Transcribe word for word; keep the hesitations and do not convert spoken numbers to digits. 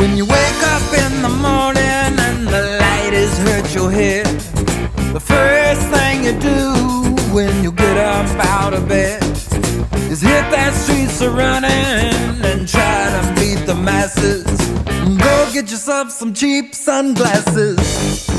When you wake up in the morning and the light has hurt your head, the first thing you do when you get up out of bed is hit that streets a running and try to beat the masses. Go get yourself some cheap sunglasses.